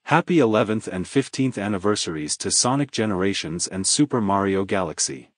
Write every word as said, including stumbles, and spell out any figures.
Happy eleventh and fifteenth anniversaries to Sonic Generations and Super Mario Galaxy.